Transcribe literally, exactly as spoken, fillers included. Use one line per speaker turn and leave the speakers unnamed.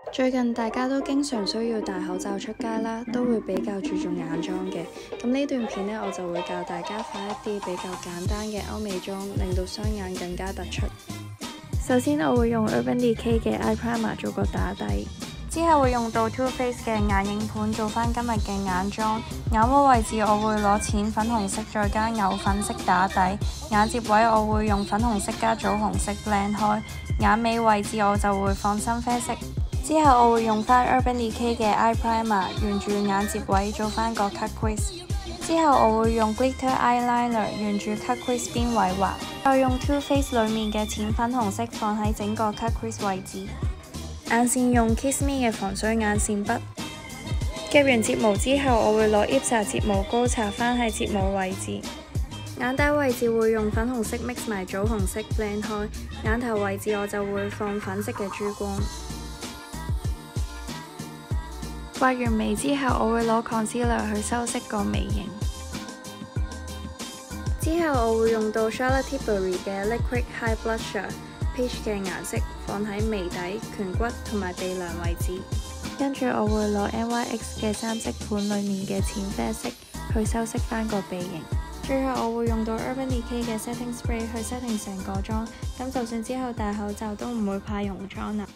最近大家都經常需要戴口罩出街啦，都會比較注重眼妝嘅。咁呢段片呢，我就會教大家化一啲比較簡單嘅歐美妝，令到雙眼更加突出。首先我會用 Urban Decay 嘅 Eye Primer 做個打底，之後會用到 Too Faced 嘅眼影盤做翻今日嘅眼妝。眼窩位置我會攞淺粉紅色再加牛粉色打底，眼睫位我會用粉紅色加棗紅色 blend 開，眼尾位置我就會放深啡色。之後我會用翻 Urban Decay 嘅 Eye Primer 沿住眼睫位做翻個 cut crease， 之後我會用 Glitter Eyeliner 沿住 cut crease 邊位畫，再用 Too Faced 裡面嘅淺粉紅色放喺整個 cut crease 位置。眼線用 Kiss Me 嘅防水眼線筆，夾完睫毛之後，我會攞 I P S A 睫毛膏搽翻喺睫毛位置。眼底位置會用粉紅色 mix 埋棗紅色 blend 開，眼頭位置我就會放粉色嘅珠光。畫完眉之後，我會攞 concealer 去修飾個眉形。之後我會用到 Charlotte Tilbury 嘅 Liquid High Blusher Peach 嘅顏色放喺眉底、顴骨同埋鼻梁位置。跟住我會攞 N Y X 嘅三色盤裡面嘅淺啡色去修飾翻個鼻型。最後我會用到 Urban Decay 嘅 Setting Spray 去 setting 成個妝，咁就算之後戴口罩都唔會怕溶妝啦。